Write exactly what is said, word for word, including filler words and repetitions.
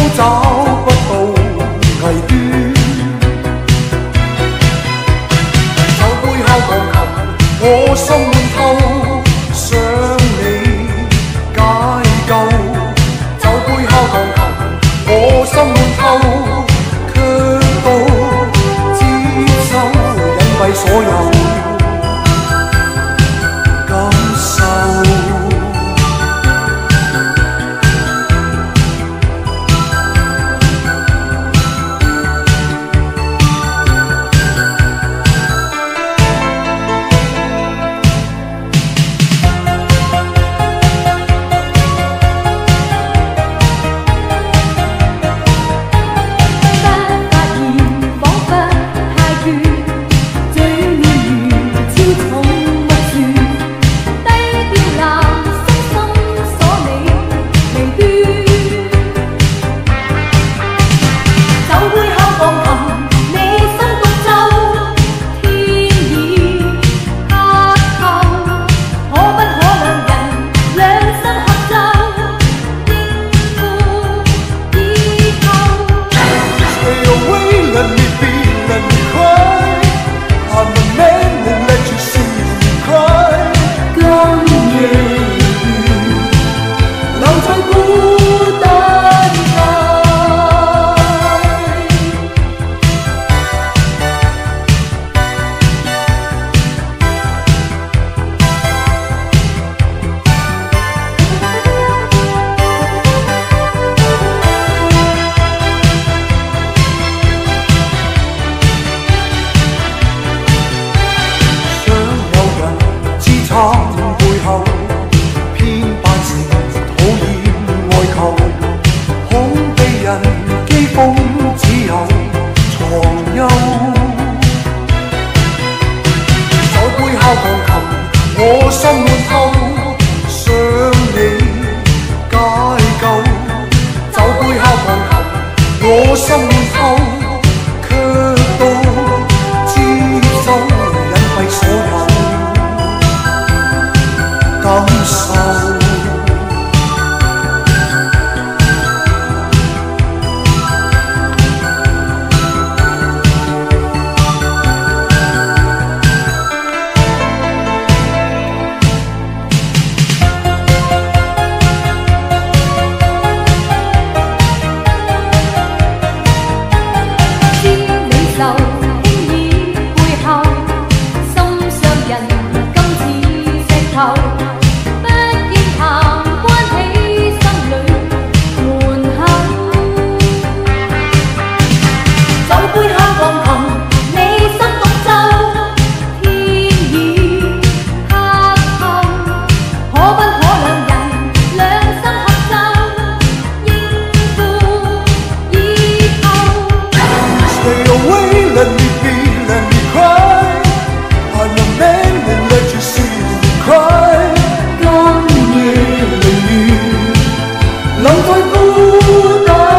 找不到危端。就背敲鋼琴，我心滿透，想你解救。就背敲鋼琴，我心滿透，卻都接受隱蔽所有感受。背後偏扮成討厭愛求，恐被人譏諷，只有藏憂。就背敲鋼琴，我心滿透，想你解救。就背敲鋼琴，我心滿透，卻都接受隱蔽所有感受。知你就輕易背後，心上人今似石頭。Let me be, let me cry. I'm a man who let you see me cry. 今夜寧願留在孤單。